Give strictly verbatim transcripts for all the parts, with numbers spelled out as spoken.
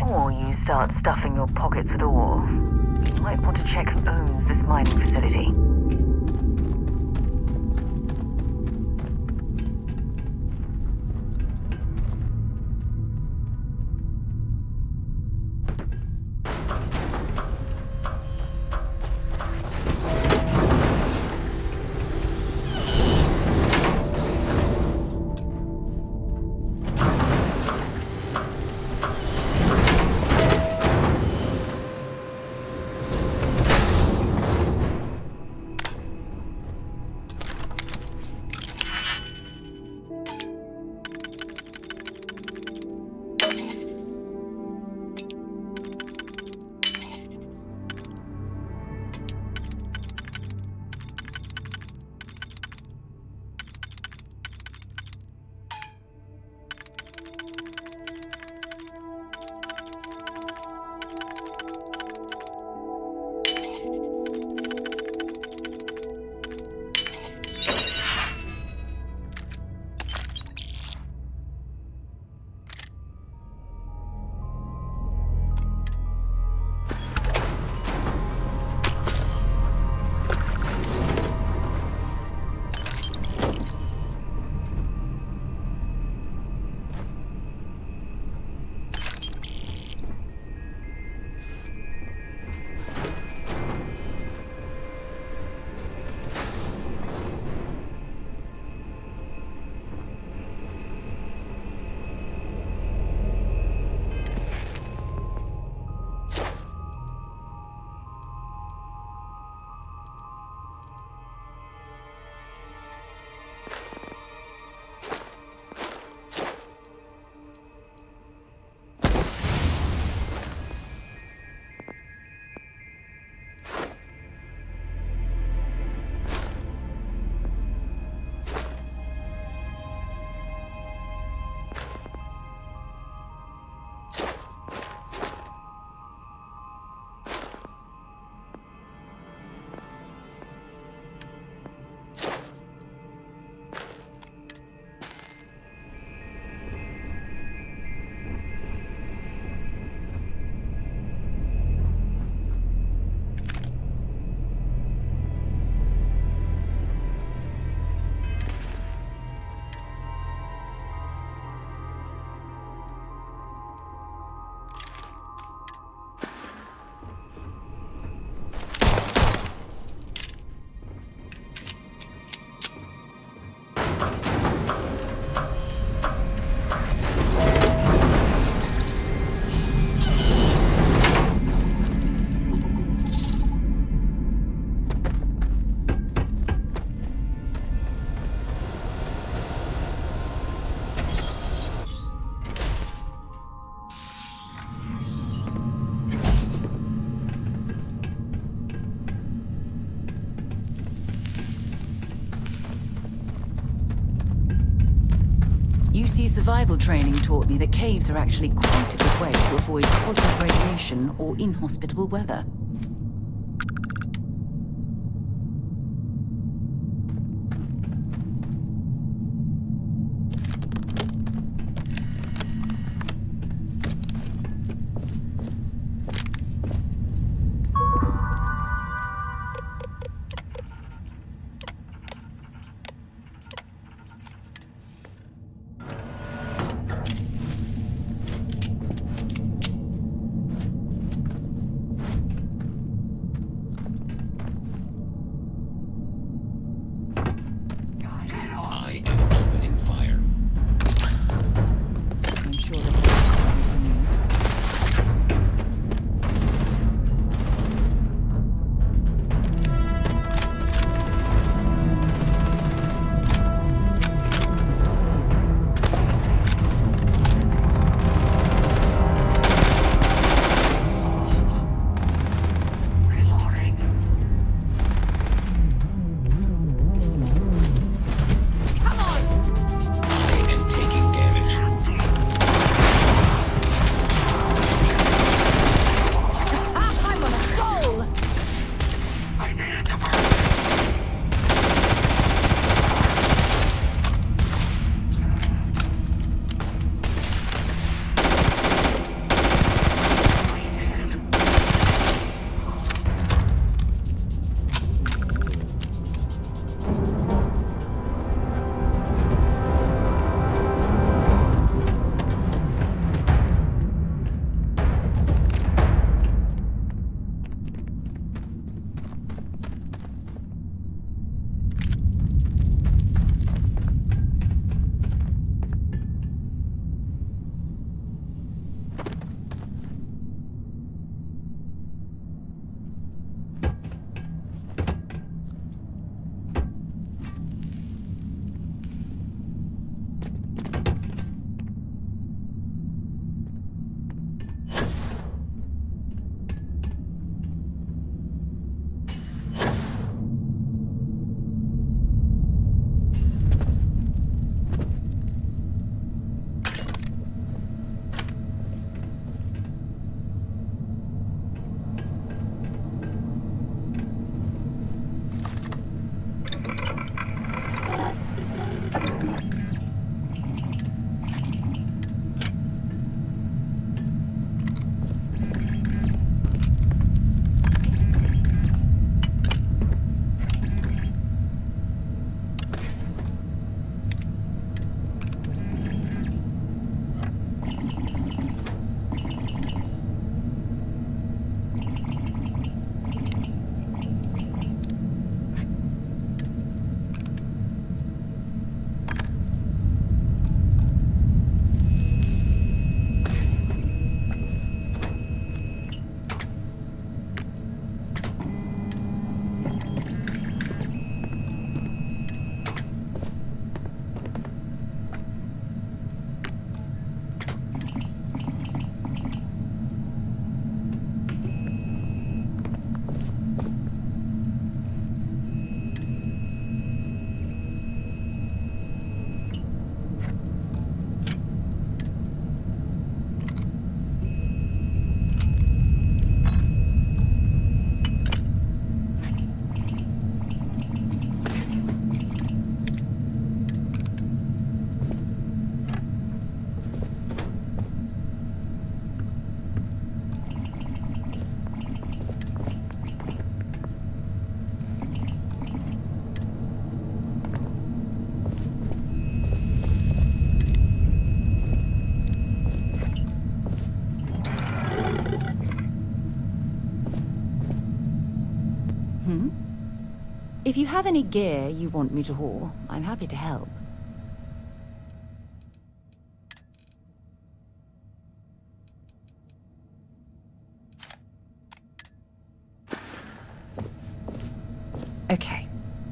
Before you start stuffing your pockets with ore, you might want to check who owns this mining facility. U C survival training taught me that caves are actually quite a good way to avoid cosmic radiation or inhospitable weather. If you have any gear you want me to haul, I'm happy to help. Okay.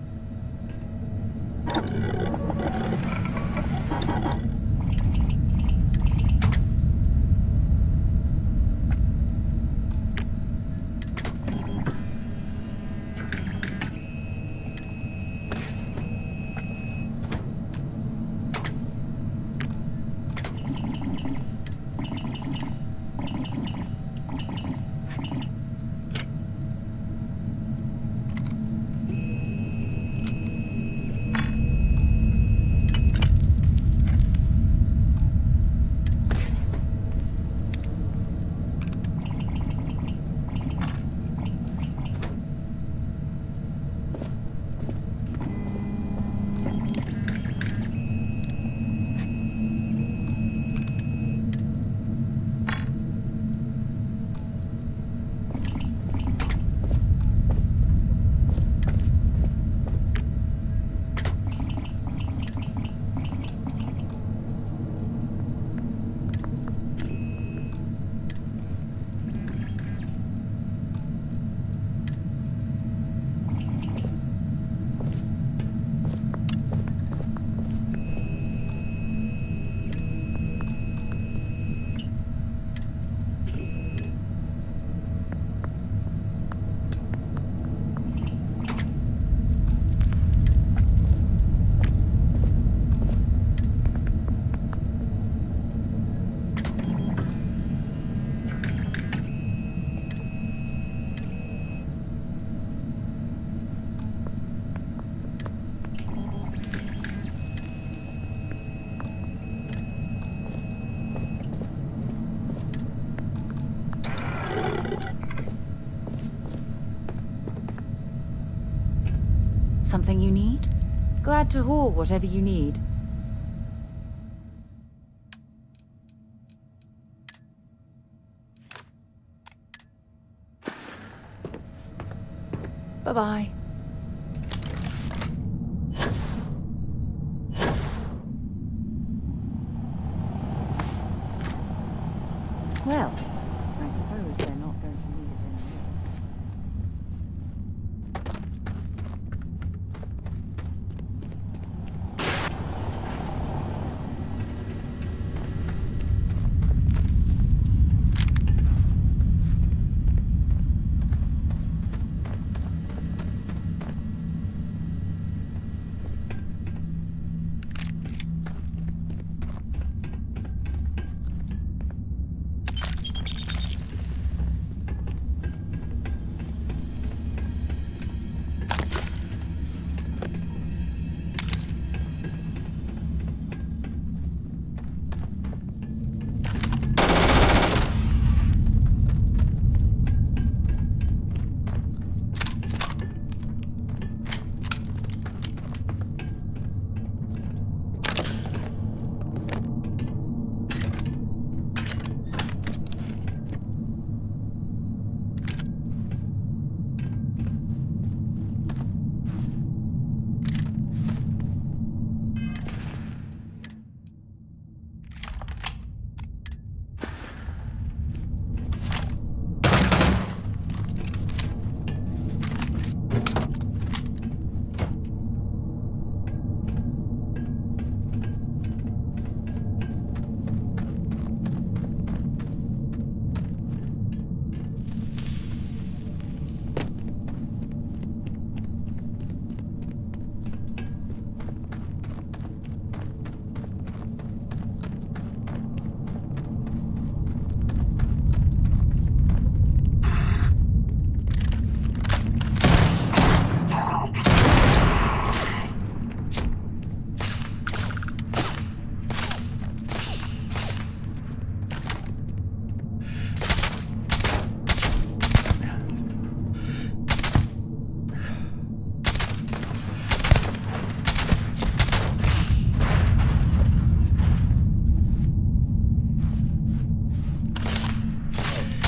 Something you need? Glad to haul whatever you need. Bye-bye. Well, I suppose they're not going to need it anymore.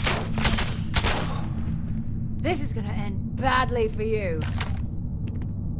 This is gonna end badly for you.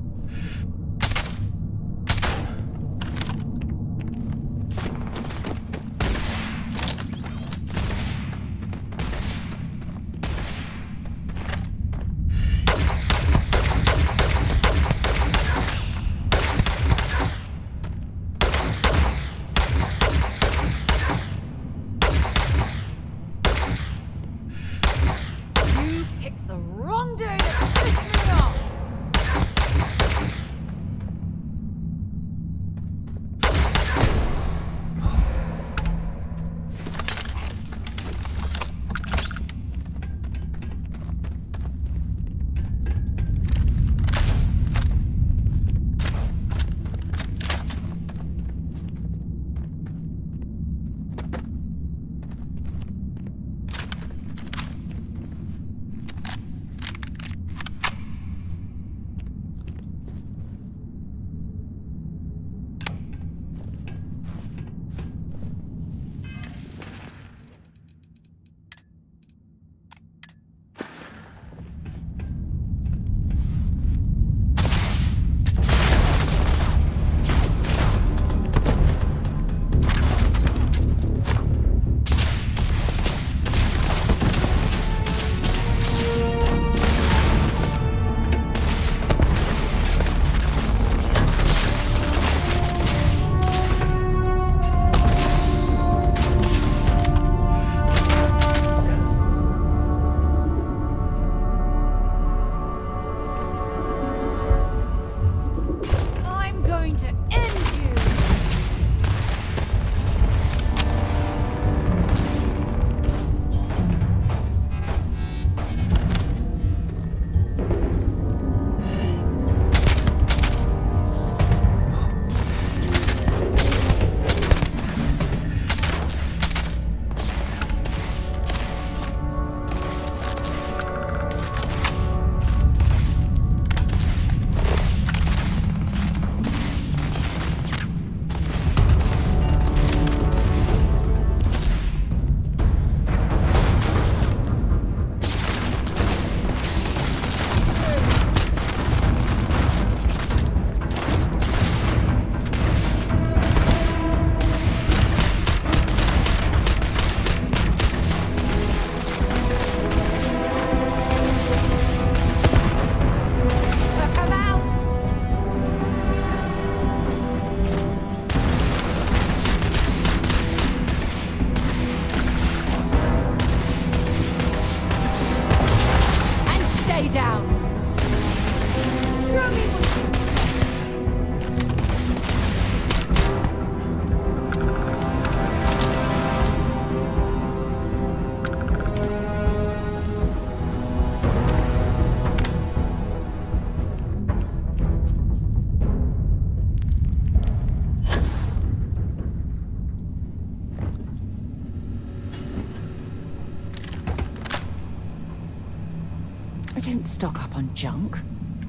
I don't stock up on junk.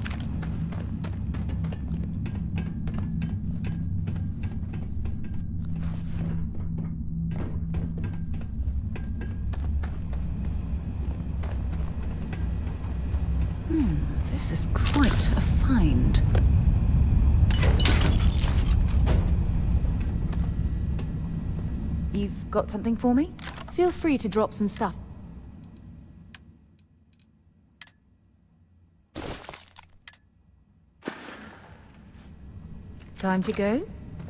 Hmm, this is quite a find. You've got something for me? Feel free to drop some stuff. Time to go?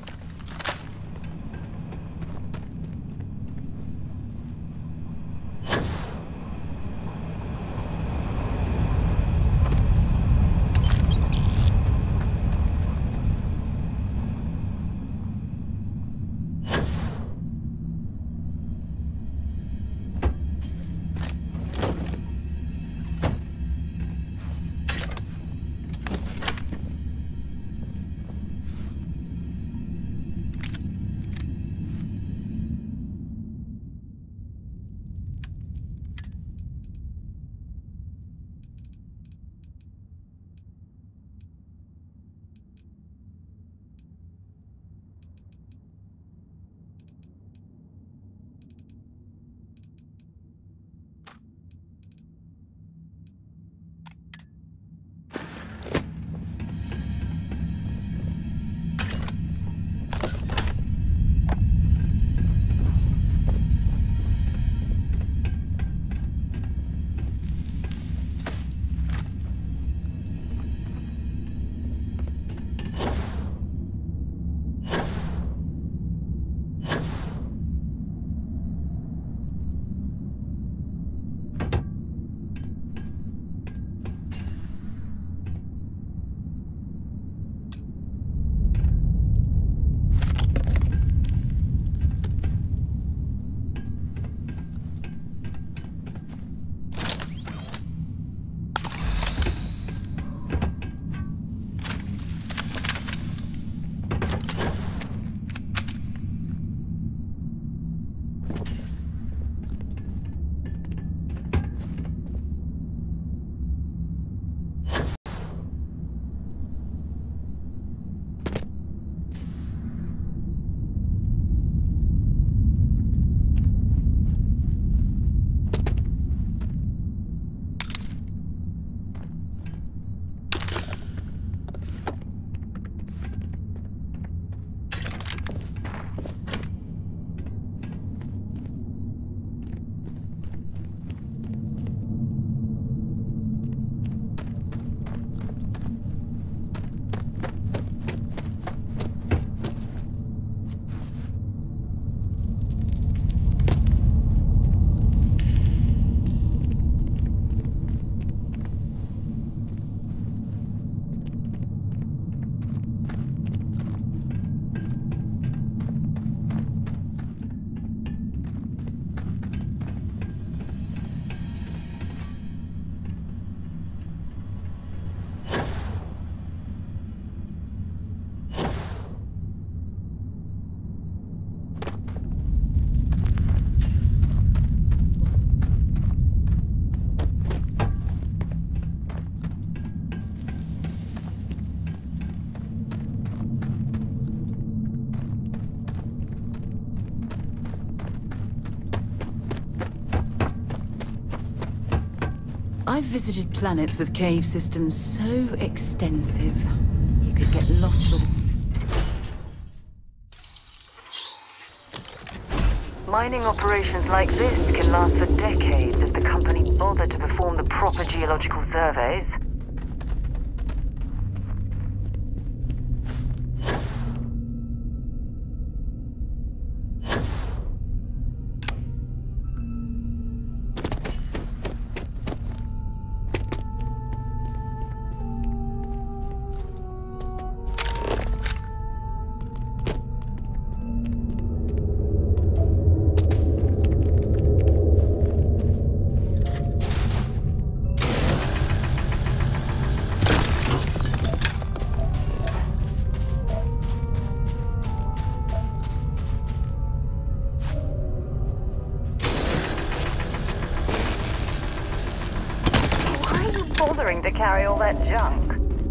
I've visited planets with cave systems so extensive, you could get lost with... Mining operations like this can last for decades if the company bothered to perform the proper geological surveys. bothering to carry all that junk.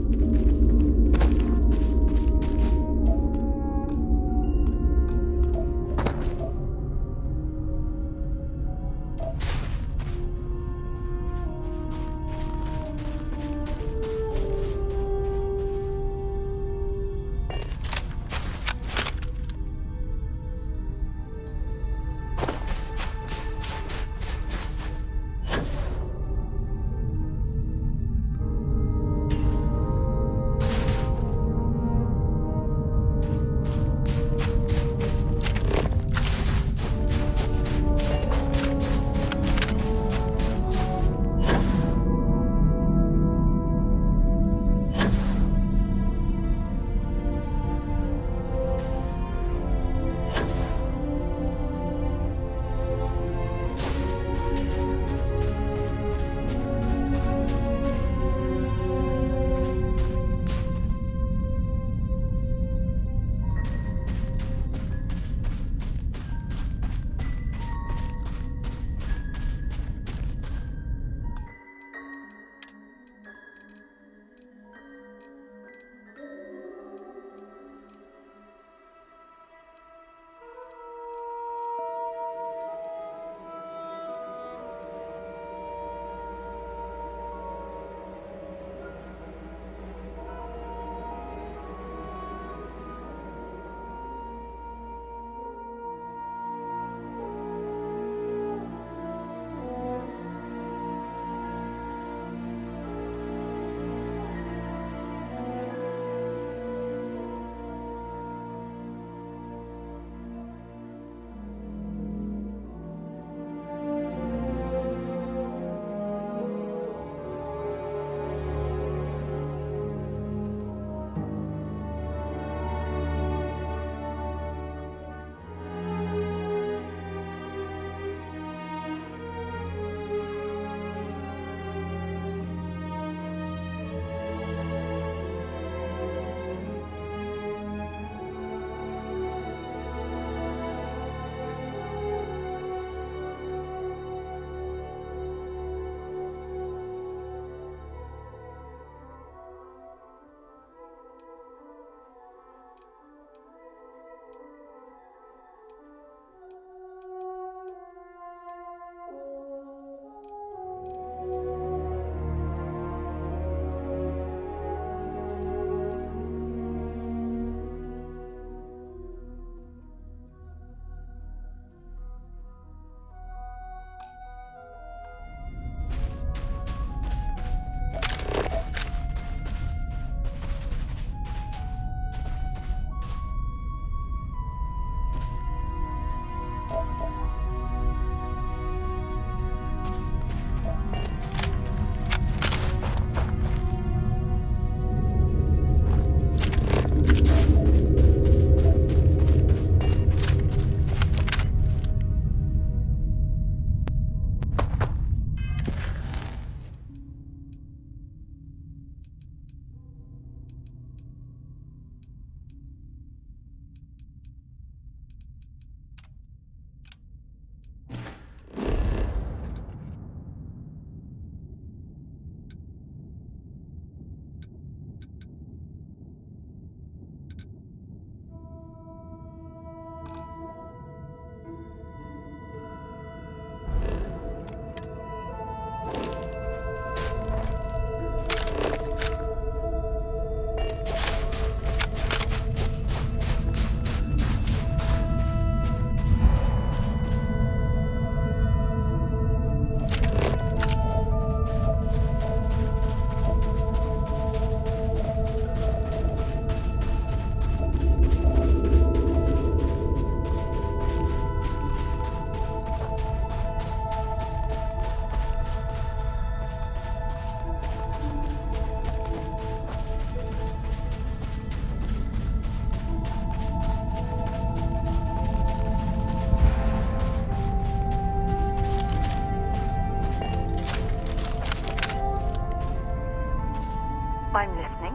I'm listening.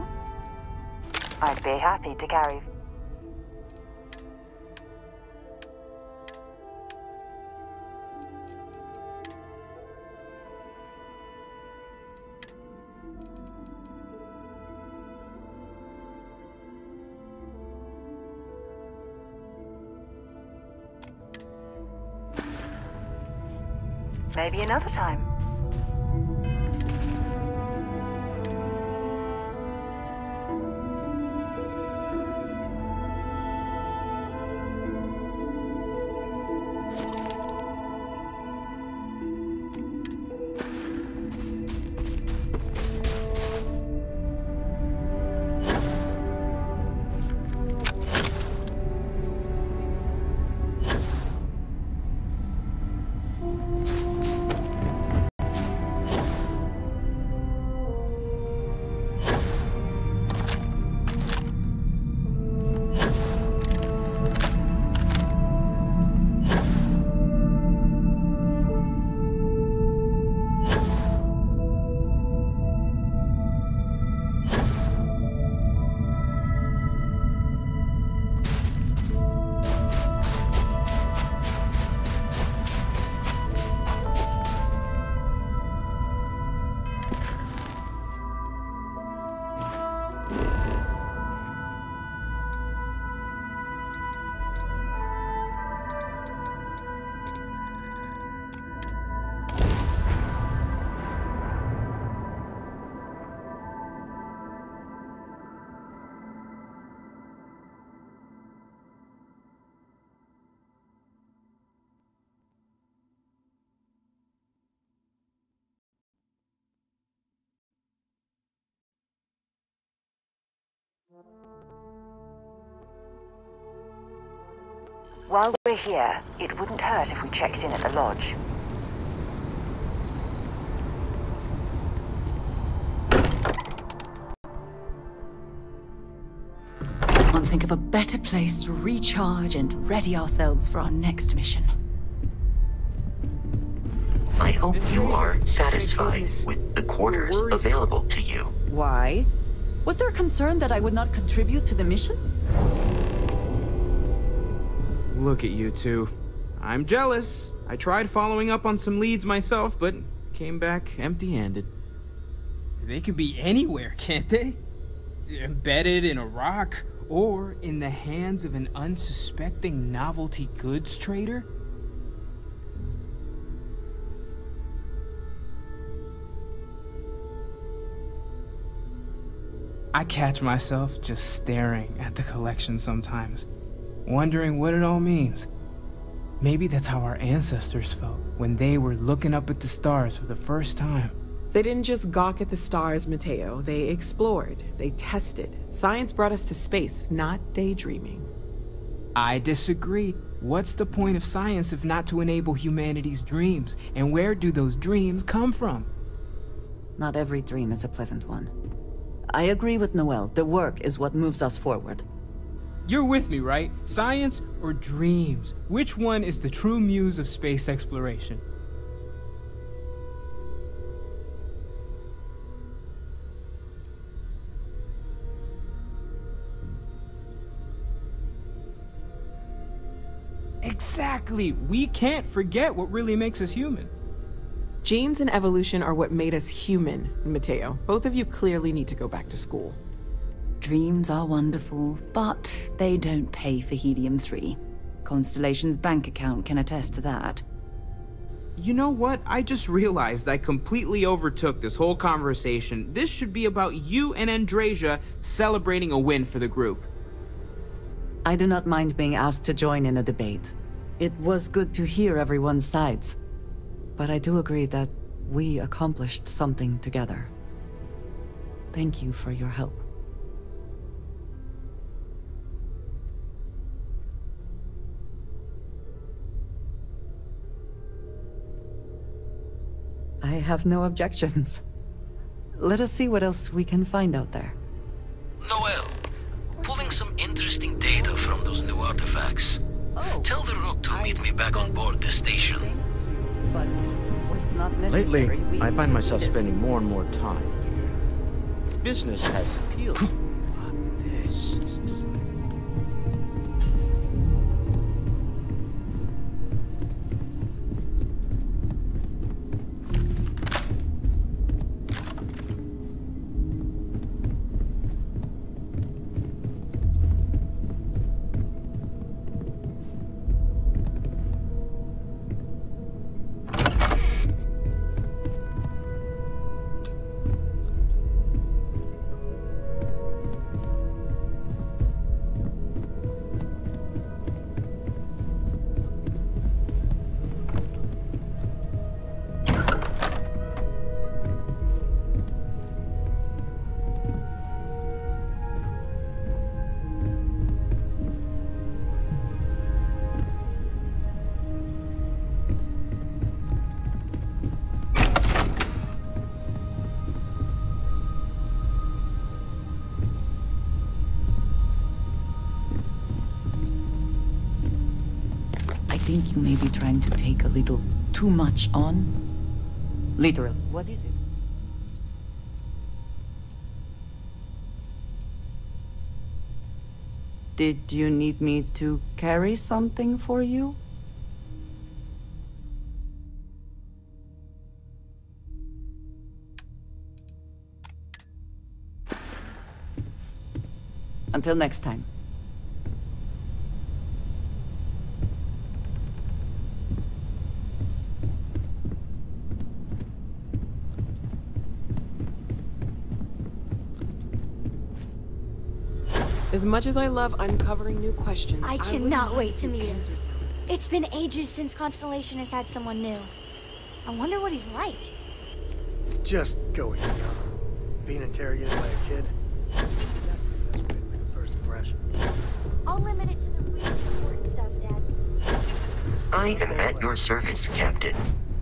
I'd be happy to carry... Maybe another time. While we're here, it wouldn't hurt if we checked in at the lodge. Can't think of a better place to recharge and ready ourselves for our next mission. I hope you are satisfied with the quarters available to you. Why? Was there a concern that I would not contribute to the mission? Look at you two. I'm jealous. I tried following up on some leads myself, but came back empty-handed. They could be anywhere, can't they? Embedded in a rock, or in the hands of an unsuspecting novelty goods trader? I catch myself just staring at the collection sometimes, wondering what it all means. Maybe that's how our ancestors felt when they were looking up at the stars for the first time. They didn't just gawk at the stars, Mateo. They explored. They tested. Science brought us to space, not daydreaming. I disagree. What's the point of science if not to enable humanity's dreams? And where do those dreams come from? Not every dream is a pleasant one. I agree with Noel. The work is what moves us forward. You're with me, right? Science or dreams? Which one is the true muse of space exploration? Exactly! We can't forget what really makes us human. Genes and evolution are what made us human, Mateo. Both of you clearly need to go back to school. Dreams are wonderful, but they don't pay for helium three. Constellation's bank account can attest to that. You know what? I just realized I completely overtook this whole conversation. This should be about you and Andreja celebrating a win for the group. I do not mind being asked to join in a debate. It was good to hear everyone's sides. But I do agree that we accomplished something together. Thank you for your help. I have no objections. Let us see what else we can find out there. Noel, pulling some interesting data from those new artifacts. Oh, Tell the Rook to meet me back on board the station. but it was not necessary. Lately, We I find myself succeeded. spending more and more time here. Business has appealed. This. think you may be trying to take a little too much on? Literal. What is it? Did you need me to carry something for you? Until next time. As much as I love uncovering new questions, I I cannot wait to meet him. answers now. It's been ages since Constellation has had someone new. I wonder what he's like. Just go easy on him. Being interrogated by a kid. Exactly the best way to make a first impression. I'll limit it to the really important stuff, Dad. I am at your service, Captain.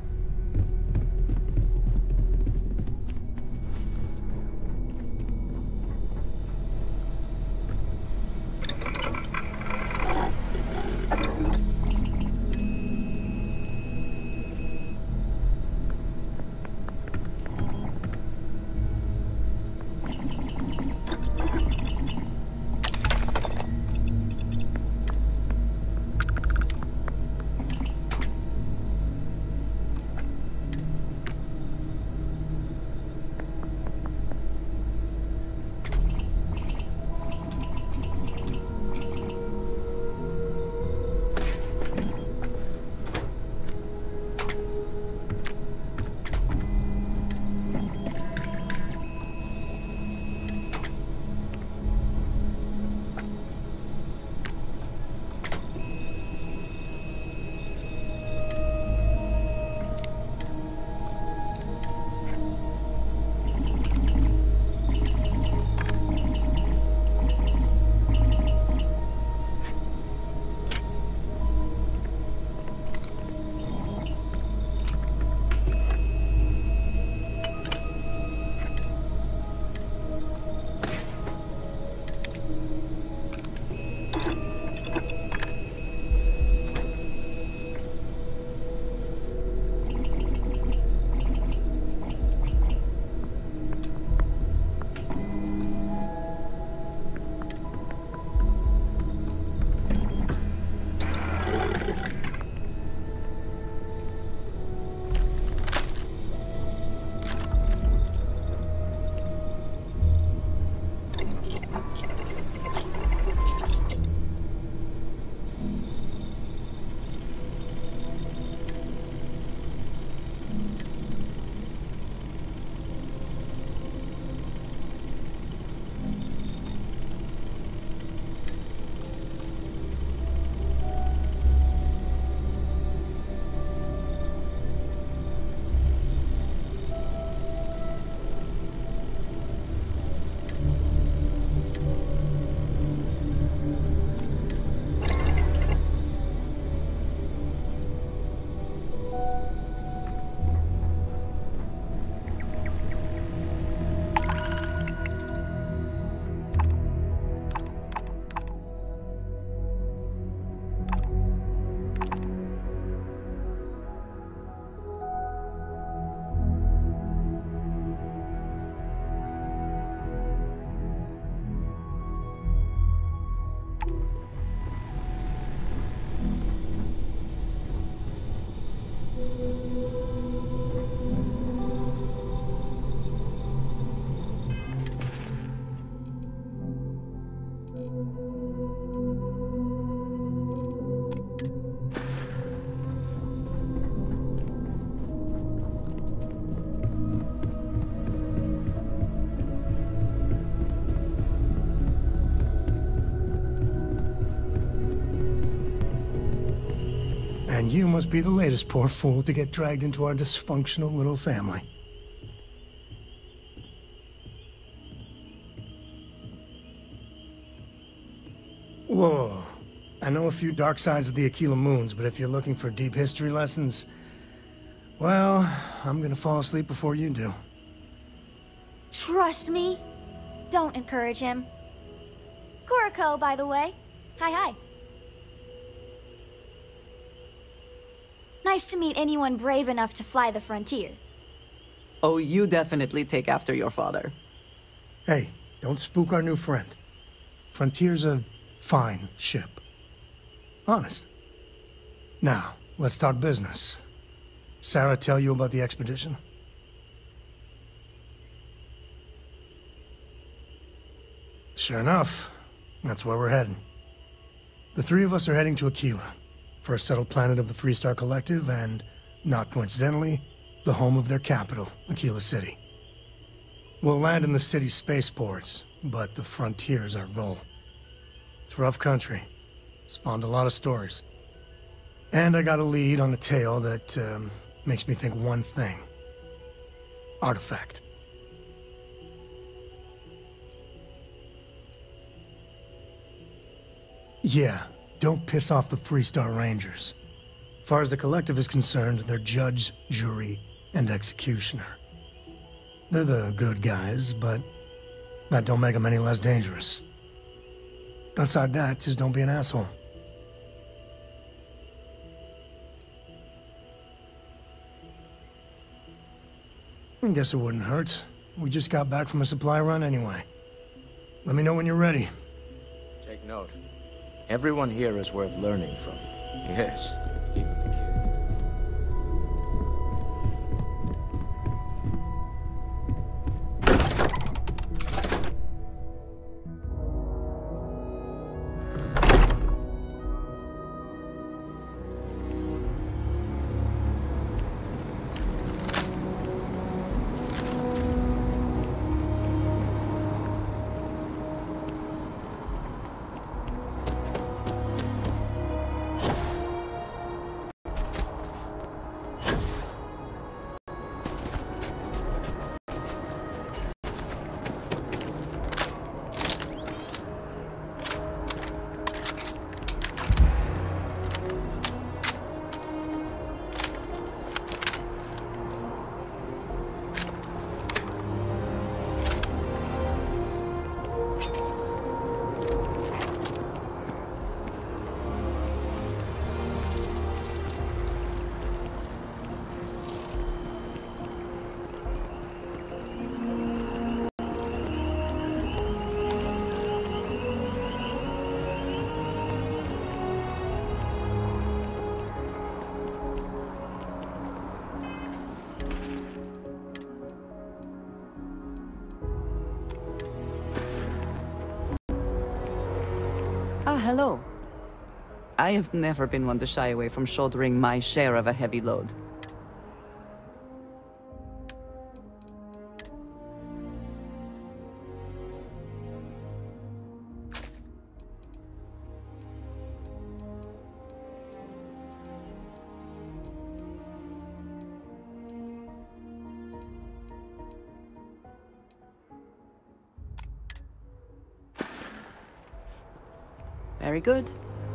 And you must be the latest poor fool to get dragged into our dysfunctional little family. Whoa. I know a few dark sides of the Aquila Moons, but if you're looking for deep history lessons, well, I'm gonna fall asleep before you do. Trust me. Don't encourage him. Kuriko, by the way. Hi, hi. Nice to meet anyone brave enough to fly the frontier. Oh, you definitely take after your father. Hey, don't spook our new friend. Frontier's a fine ship. Honest. Now, let's talk business. Sarah tell you about the expedition? Sure enough, that's where we're heading. The three of us are heading to Aquila, first settled planet of the Freestar Collective and, not coincidentally, the home of their capital, Aquila City. We'll land in the city's spaceports, but the frontier's our goal. It's rough country. Spawned a lot of stories. And I got a lead on a tale that um, makes me think one thing. Artifact. Yeah, don't piss off the Freestar Rangers. As far as the Collective is concerned, they're judge, jury, and executioner. They're the good guys, but that don't make them any less dangerous. Outside that, just don't be an asshole. I guess it wouldn't hurt. We just got back from a supply run anyway. Let me know when you're ready. Take note. Everyone here is worth learning from. Yes, even the kid. Ah, hello. I have never been one to shy away from shouldering my share of a heavy load. Very good.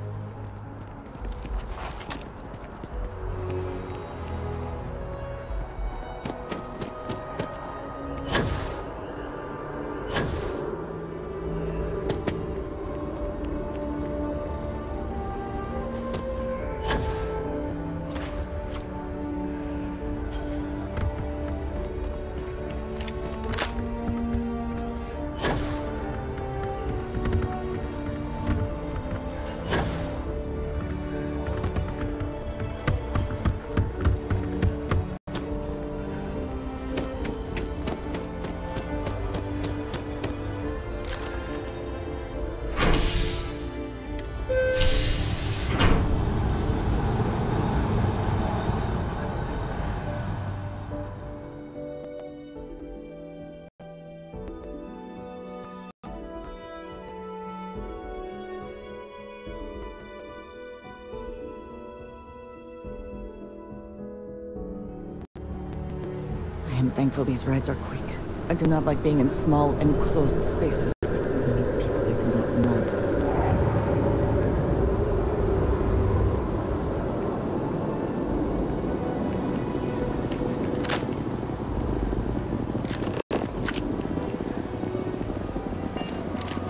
I am thankful these rides are quick. I do not like being in small, enclosed spaces with many people I do not know.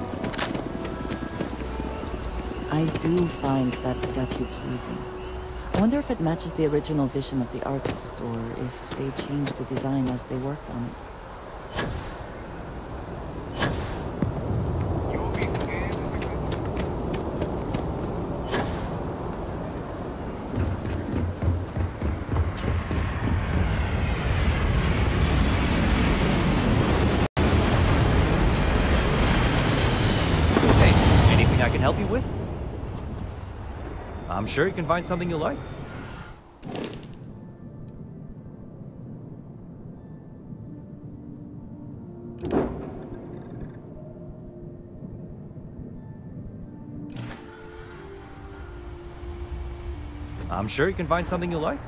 I do find that statue pleasing. I wonder if it matches the original vision of the artist, or if they changed the design as they worked on it. Help you with? I'm sure you can find something you like. I'm sure you can find something you like.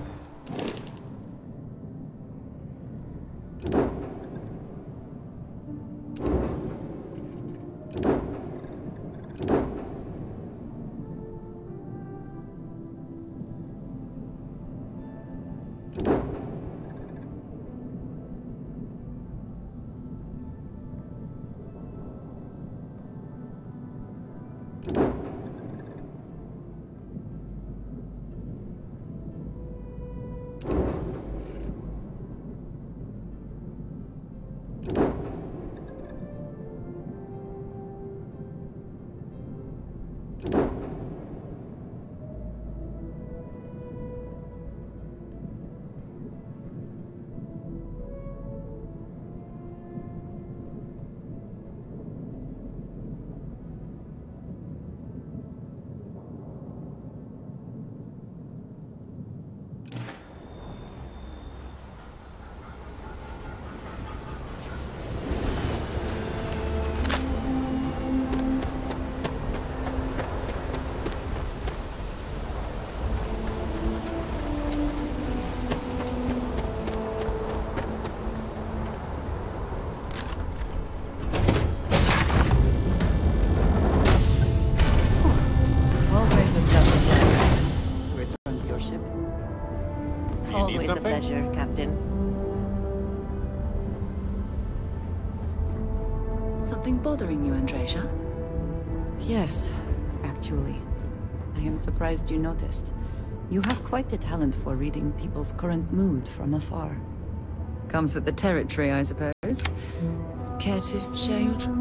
Always a pleasure, Captain. Something bothering you, Andreja? Yes, actually. I am surprised you noticed. You have quite the talent for reading people's current mood from afar. Comes with the territory, I suppose. Care to share your... Tr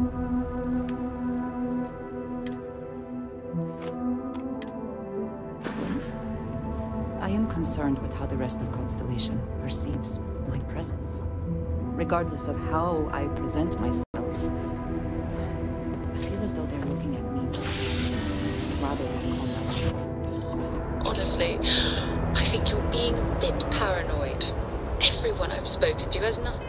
yes? I am concerned with how the rest of Constellation perceives my presence. Regardless of how I present myself, I feel as though they're looking at me rather than comrades. Honestly, I think you're being a bit paranoid. Everyone I've spoken to has nothing.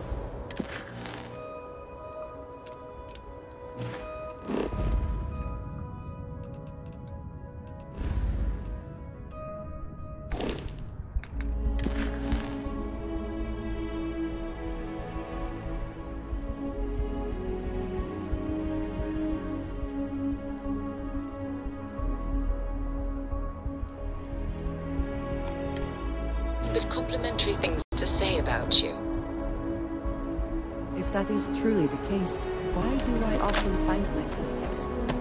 But complimentary things to say about you. If that is truly the case, why do I often find myself excluded?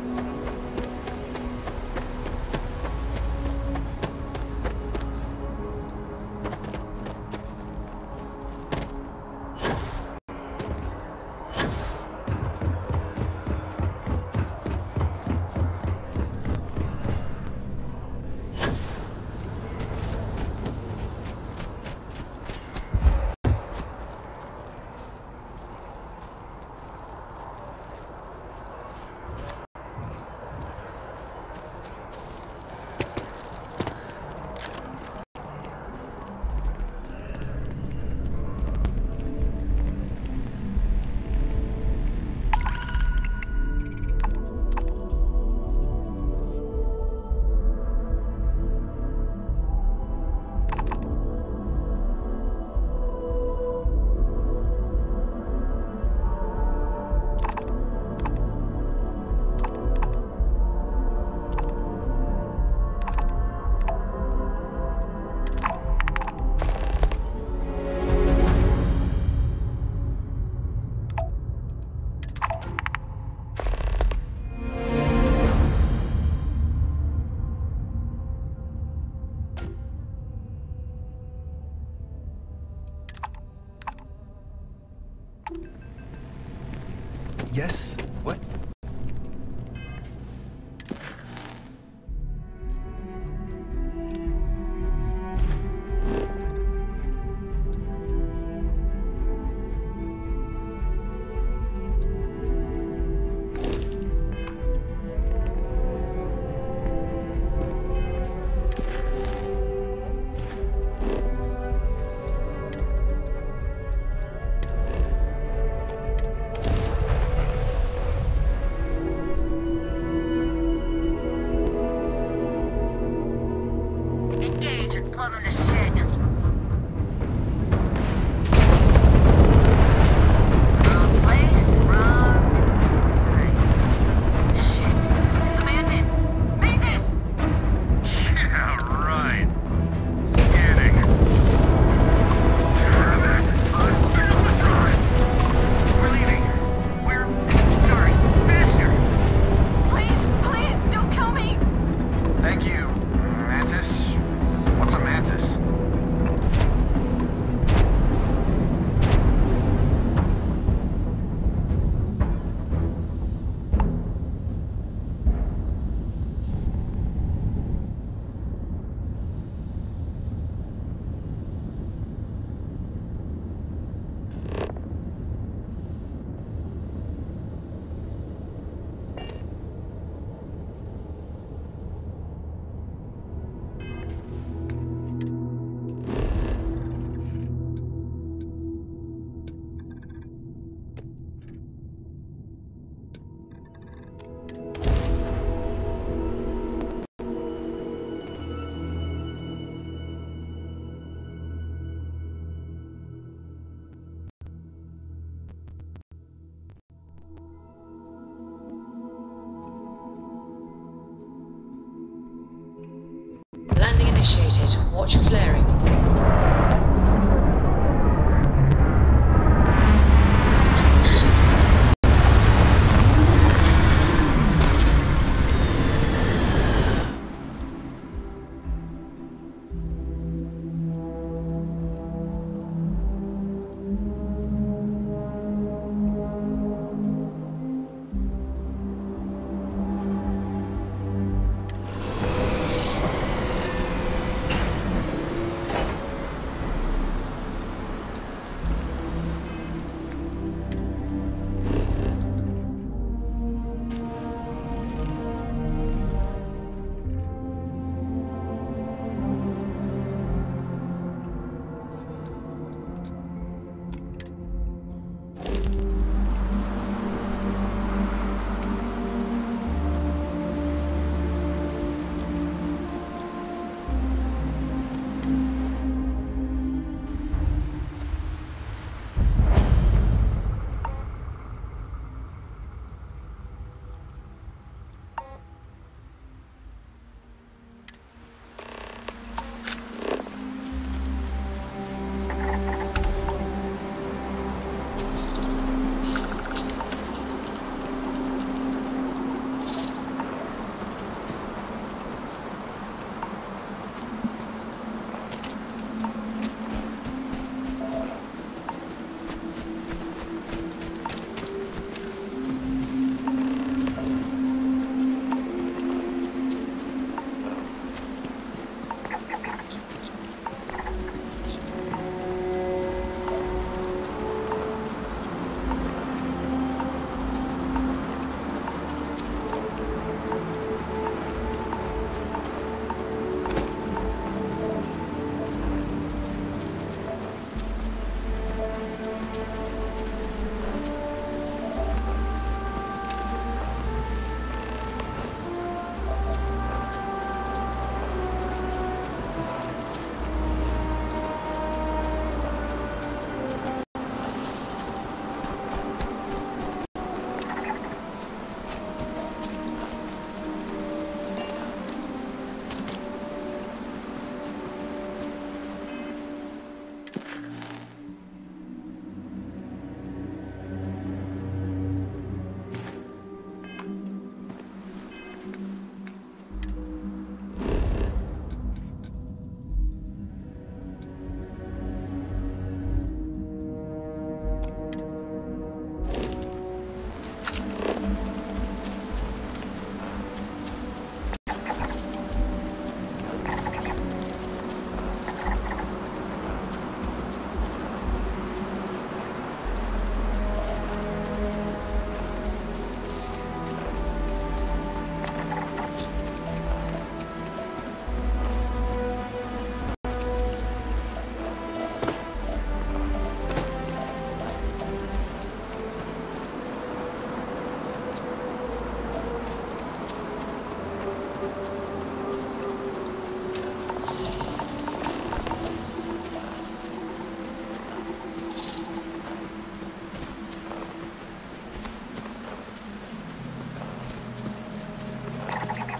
Yes? What? Landing initiated. Watch for flaring.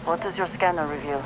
What does your scanner reveal?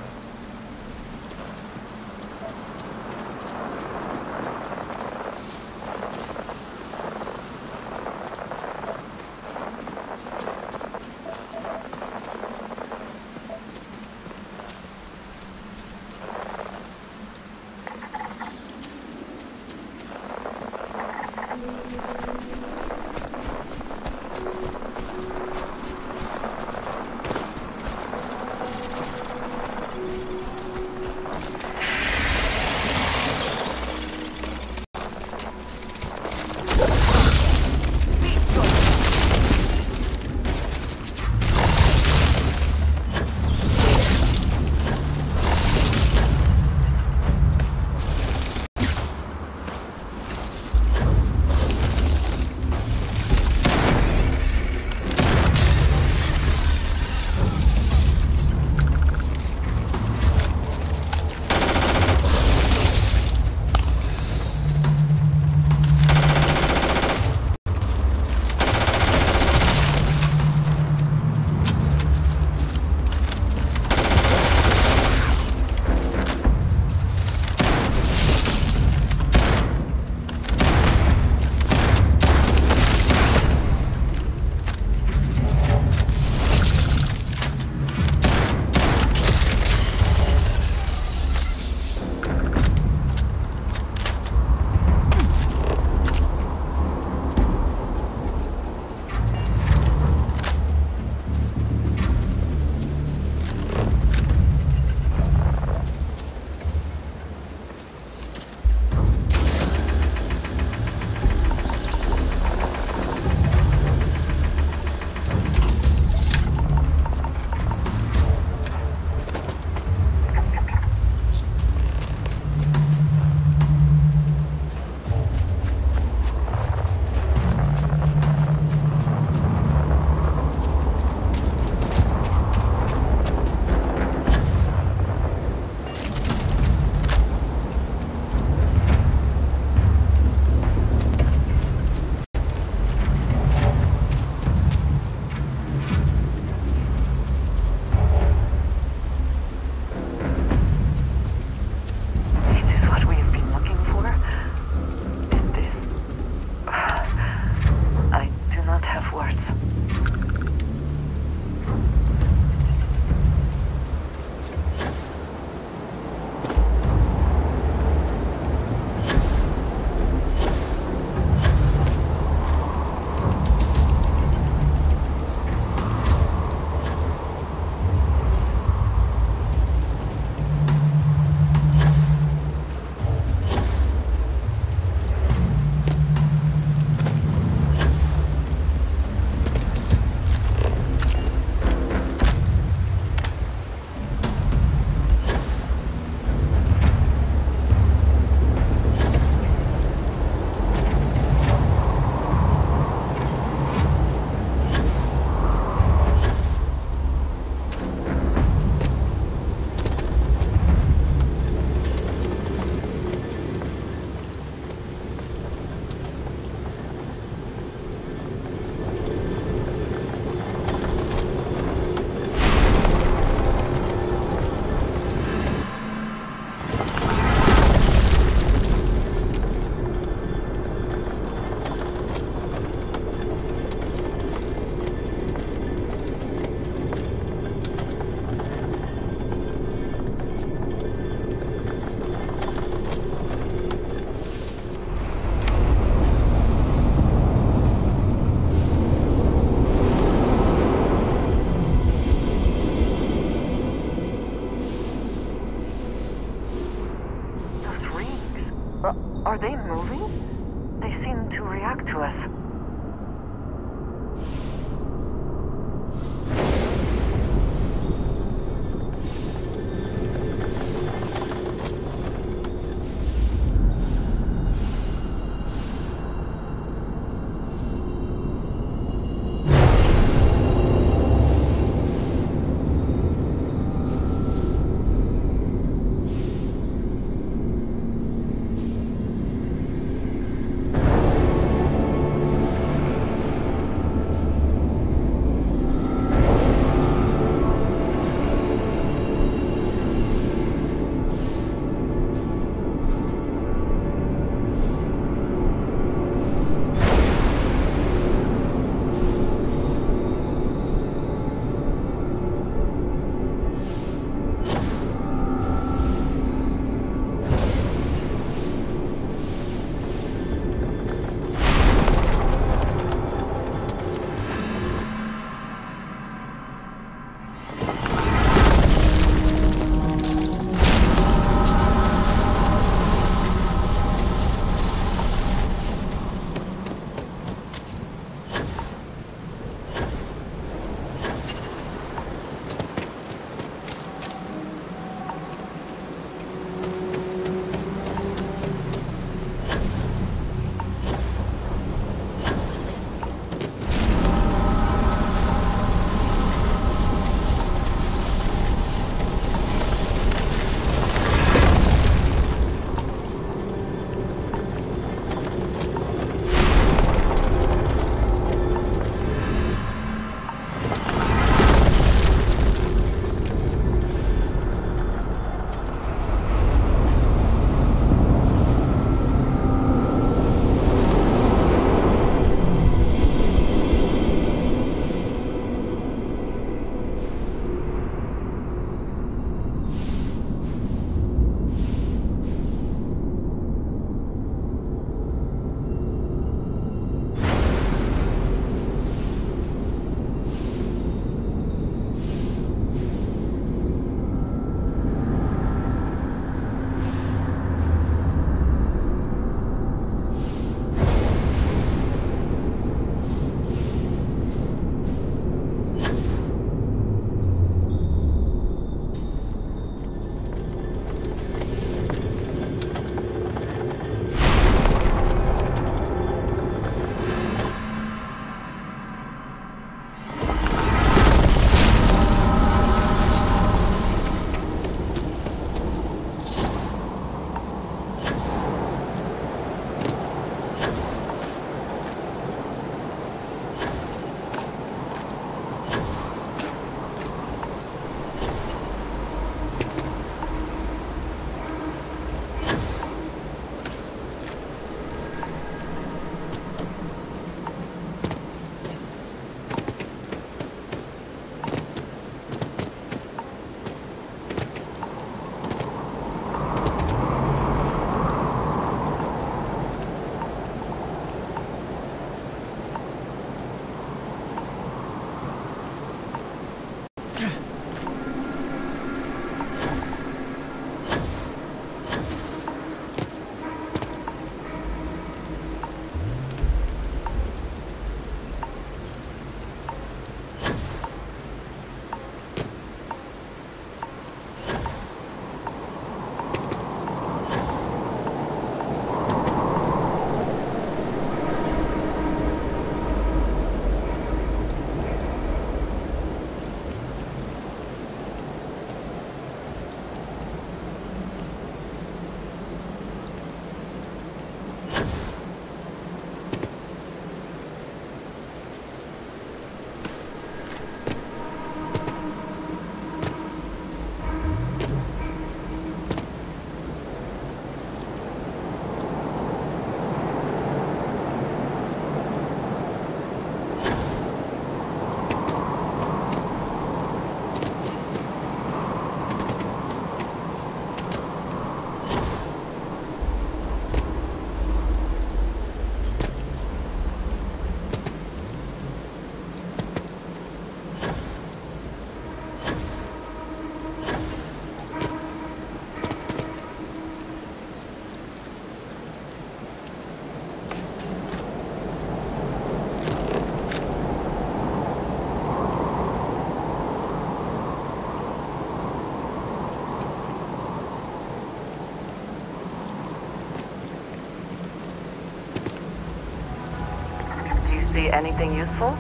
Are they moving? They seem to react to us. See anything useful?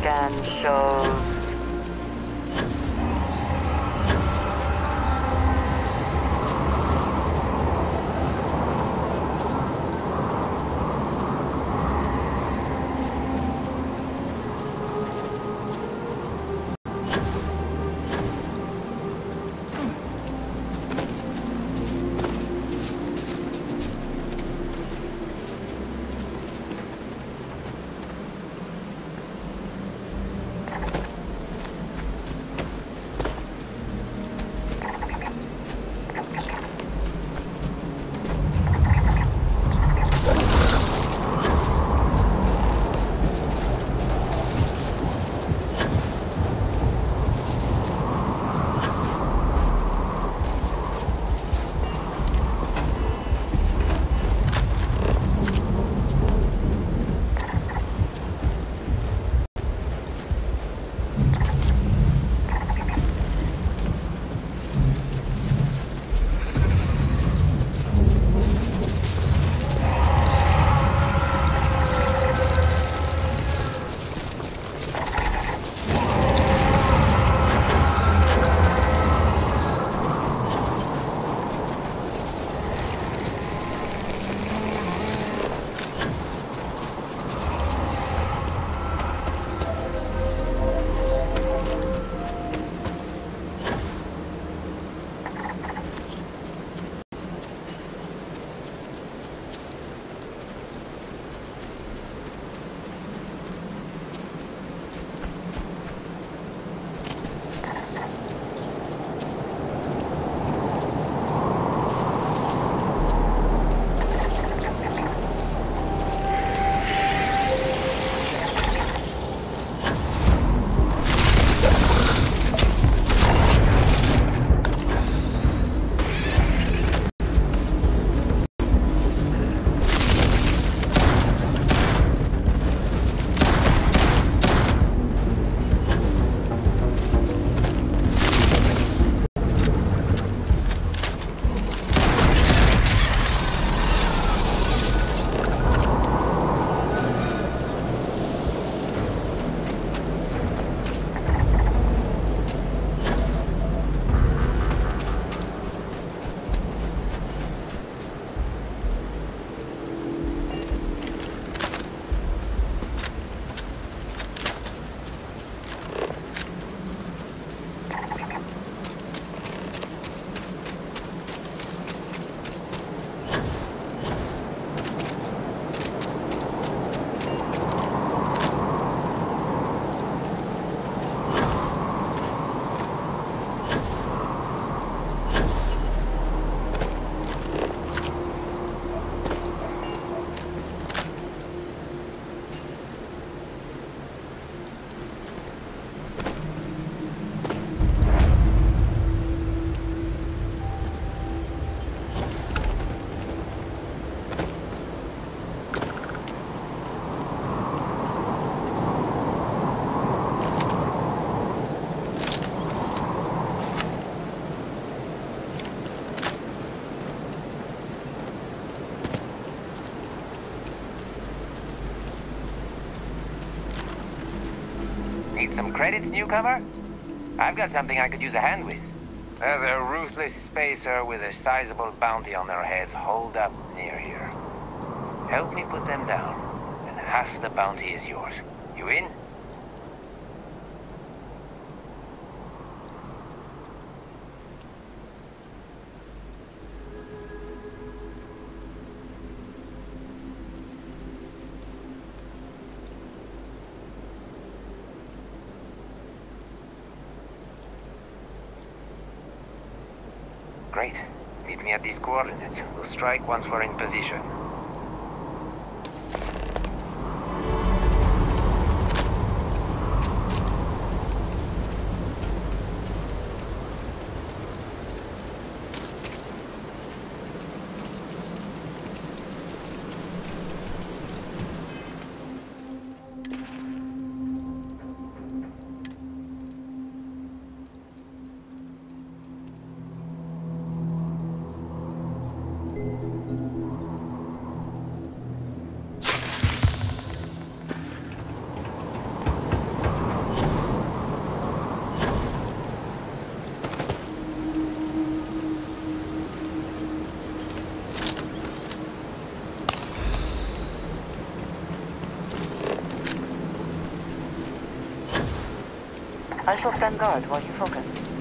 scan shows... Need some credits, newcomer? I've got something I could use a hand with. There's a ruthless spacer with a sizable bounty on their heads holed up near here. Help me put them down, and half the bounty is yours. You in? Great. Meet me at these coordinates. We'll strike once we're in position. I shall stand guard while you focus.